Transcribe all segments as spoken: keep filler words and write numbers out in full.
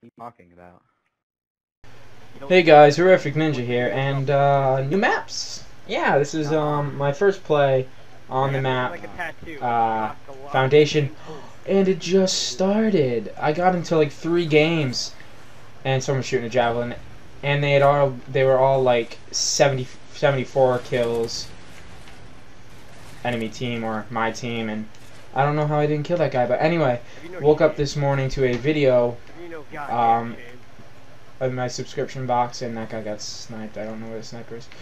you talking about? Hey guys, Horrific Ninja here, and uh, new maps. Yeah, this is um my first play on the map uh, Foundation, and it just started. I got into like three games, and someone shooting a javelin, and they had all they were all like seventy, seventy-four kills. Enemy team or my team, and I don't know how I didn't kill that guy. But anyway, woke up this morning to a video. Um, in my subscription box, and that guy got sniped. I don't know where the sniper is.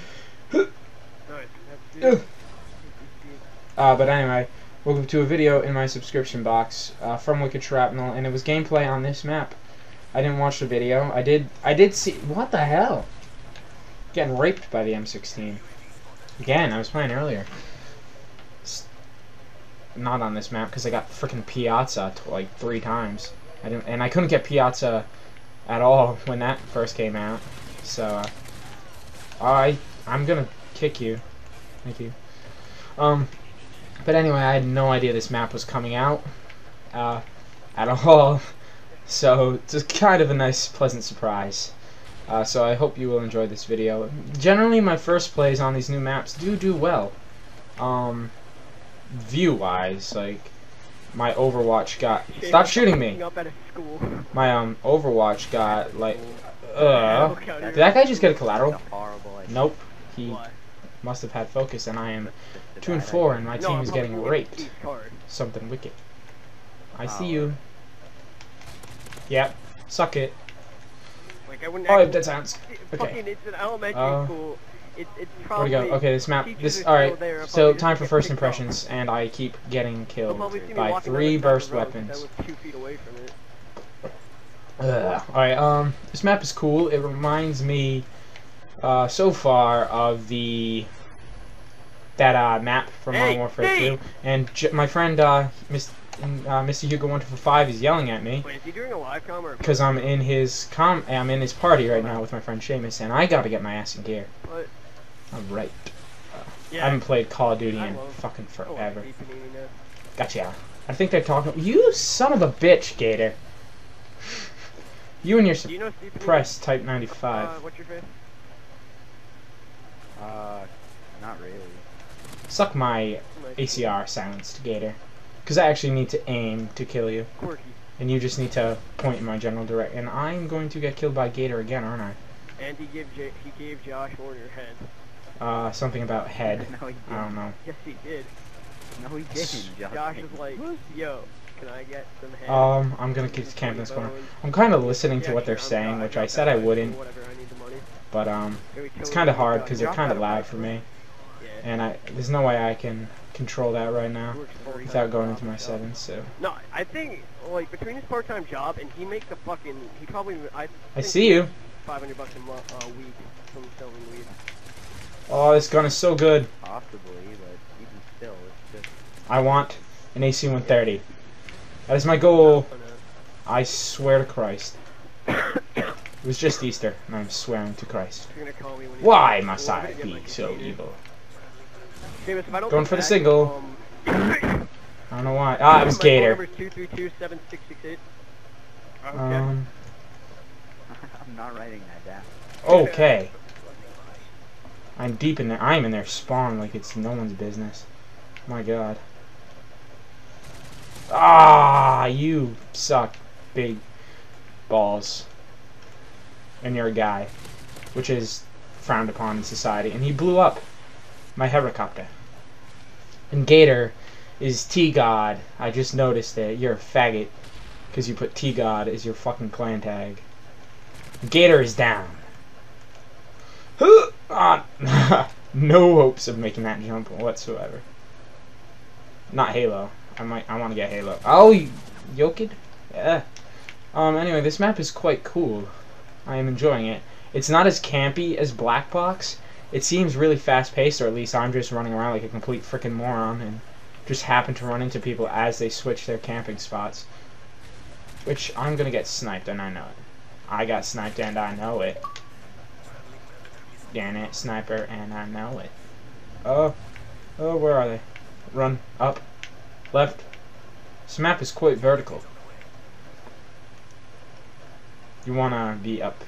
uh, but anyway, welcome to a video in my subscription box uh, from Wicked Shrapnel, and it was gameplay on this map. I didn't watch the video. I did. I did see. What the hell? Getting raped by the M sixteen. Again, I was playing earlier. It's not on this map because I got freaking Piazza like three times. I didn't, and I couldn't get Piazza at all when that first came out. So uh, I I'm gonna kick you. Thank you. Um, but anyway, I had no idea this map was coming out uh, at all. So it's just kind of a nice, pleasant surprise. Uh, so I hope you will enjoy this video. Generally, my first plays on these new maps do do well. Um, view-wise, like my Overwatch got. Stop shooting me. My um Overwatch got like. Uh, did that guy just get a collateral? Nope. He must have had focus, and I am two and four, and my team is getting raped. Something wicked. I see you. Yep. Suck it. Oh, that sounds. Okay. Uh, where'd we go? Okay, this map. This. Alright, so time for first impressions, and I keep getting killed by three burst weapons. Alright, um, this map is cool. It reminds me, uh, so far of the, that, uh, map from Modern Warfare two. And J my friend, uh, Miss, uh, Mister Hugo one two four five is yelling at me. Wait, is he doing a live com or? Because I'm in his com- I'm in his party right now with my friend Seamus, and I gotta get my ass in gear. What? Alright. Uh, Yeah. I haven't played Call of Duty in fucking forever. Gotcha. I think they're talking- You son of a bitch, Gator. You and your suppressed Type ninety-five. Uh, what's your face? Uh, not really. Suck my A C R silenced, Gator. Because I actually need to aim to kill you. Quirky. And you just need to point in my general direction. And I'm going to get killed by Gator again, aren't I? And he gave J he gave Josh Warner head. Uh, something about head. No, he I don't didn't. know. Yes, he did. No, he didn't. Josh, Josh was like, "Yo, can I get some head?" Um, I'm gonna keep camp in this corner. I'm kind of listening to what they're saying, which I said I wouldn't. But, um, it's kind of hard because they're kind of loud for me. And I there's no way I can control that right now without going into my settings, so. No, I think, like, between his part-time job and he makes a fucking, he probably, I I see you. five hundred bucks a mo uh, week from selling weed. Oh, this gun is so good. possibly, but even still, it's just. I want an A C one thirty. That is my goal. I swear to Christ. It was just Easter, and I'm swearing to Christ. You're gonna call me when you Why must I be so evil? Seamus, if I don't Going get for the back, single. um, I don't know why. Ah, it was my phone Gator. number is two three two, seven six six eight. Okay. Um. I'm not writing that down. Okay. I'm deep in there. I'm in their spawn like it's no one's business. My God. Ah, you suck, big balls. And you're a guy, which is frowned upon in society. And he blew up my helicopter. And Gator is T-God. I just noticed it. You're a faggot because you put T-God as your fucking clan tag. Gator is down. Ah, no hopes of making that jump whatsoever. Not Halo. I might. I want to get Halo. Oh, you yoked? Yeah. Um. Anyway, this map is quite cool. I am enjoying it. It's not as campy as Black Box. It seems really fast-paced, or at least I'm just running around like a complete freaking moron and just happen to run into people as they switch their camping spots. Which I'm gonna get sniped, and I know it. I got sniped, and I know it. Damn it, sniper, and I know it. Oh, oh, where are they? Run, up, left. This map is quite vertical. You wanna be up.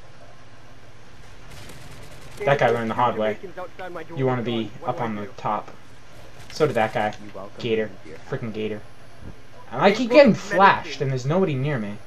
That guy learned the hard way. You wanna be up on the top. So did that guy. You welcome Gator. me into your house. Freaking Gator. And I keep getting flashed, and there's nobody near me.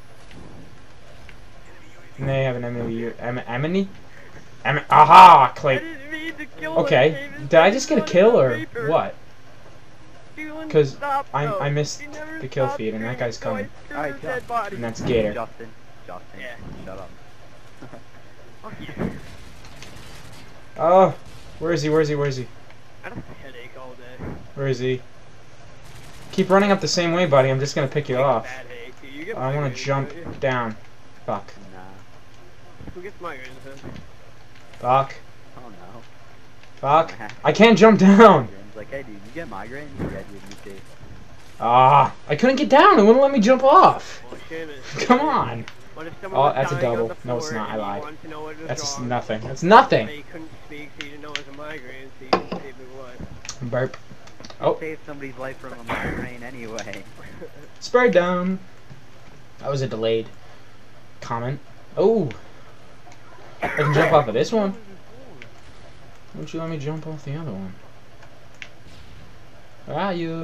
And they have an enemy. Emily? Em Aha! Clay. Okay. Did I just get a kill, or what? Because I, I missed the kill feed, and that guy's coming. Alright, Justin. And that's Gator. Justin. Justin. Yeah. Shut up. Fuck you. Oh, where is he? Where is he? Where is he? I have a headache all day. Where is he? Keep running up the same way, buddy. I'm just gonna pick you off. Bad headache, dude. You get I want migraines, to jump don't you? down. Fuck. Nah. Who gets migraines then? Fuck. Oh no. Fuck. I can't jump down. Migraines. Like, hey dude, you get migraines? Yeah, dude, me too. Ah, I couldn't get down. It wouldn't let me jump off. Well, Seamus, Come on. What if someone Oh, was that's a dying on double. the No, it's floor not. I and you lied. wanted to know what was That's wrong, nothing. That's but nothing. you couldn't speak, so you didn't know it was a migraine, so you didn't save your life. Burp. Oh. Save somebody's life from a migraine anyway. Spray down. That was a delayed comment. Oh. I can jump off of this one. Why don't you let me jump off the other one? Where are you?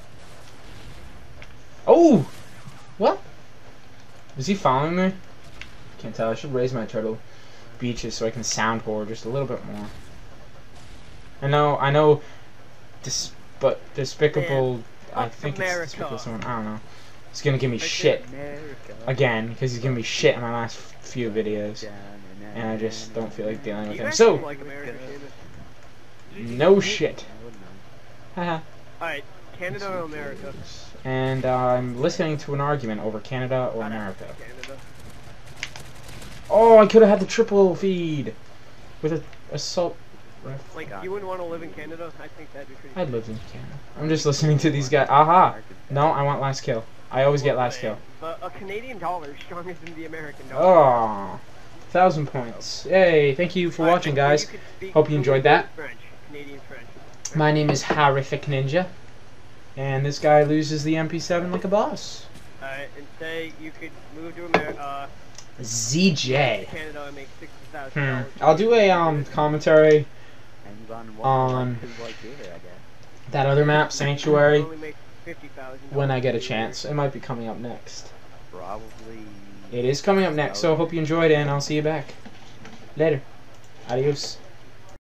Oh! What? Is he following me? Can't tell. I should raise my turtle beaches so I can sound whore just a little bit more. I know, I know, dis but despicable. I think America. it's despicable someone. I don't know. He's gonna give me shit America. again because he's giving me shit in my last few videos, and I just don't feel like dealing with him. So, like America, Seamus? no shit. I wouldn't know. Haha. Alright, Canada or America? And uh, I'm listening to an argument over Canada or America. Canada. Oh, I could have had the triple feed with a assault rifle. Like, God. you wouldn't want to live in Canada? I think that'd be pretty I'd lived in Canada. I'm just listening to these guys. Aha! No, I want last kill. I always get last kill. But a Canadian dollar is stronger than the American dollar. Oh, thousand points. Yay! Thank you for Alright, watching, and guys. you could speak Hope you enjoyed that. French, Canadian French. My name is Horrific Ninja, and this guy loses the M P seven like a boss. Alright, and say you could move to America, uh, Z J. Canada and make sixty thousand Hmm. dollars. I'll do a um commentary Hands on what on who's like Gator, I guess. that other map, Sanctuary, Only make fifty thousand when I get a chance. It might be coming up next. Probably. It is coming up next, so hope you enjoyed it, and I'll see you back later. Adios.